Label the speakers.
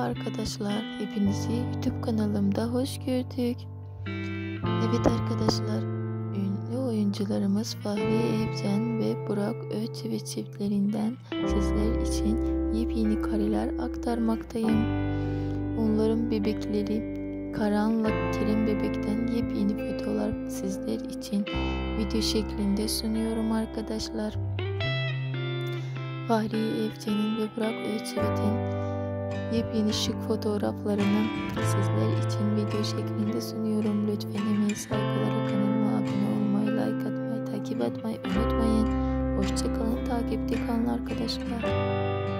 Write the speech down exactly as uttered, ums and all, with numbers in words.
Speaker 1: arkadaşlar, hepinizi YouTube kanalımda hoş gördük. Evet arkadaşlar, ünlü oyuncularımız Fahriye Evcen ve Burak Özçivit çiftlerinden sizler için yepyeni kareler aktarmaktayım. Onların bebekleri Karan'la Kerem Bebek'ten yepyeni fotoğraflar sizler için video şeklinde sunuyorum arkadaşlar. Fahriye Evcen'in ve Burak Özçivit'in yepyeni şık fotoğraflarını sizler için video şeklinde sunuyorum. Lütfen emeği saygılara kanalıma abone olmayı, like atmayı, takip etmeyi unutmayın. Hoşçakalın, takipte kalın arkadaşlar.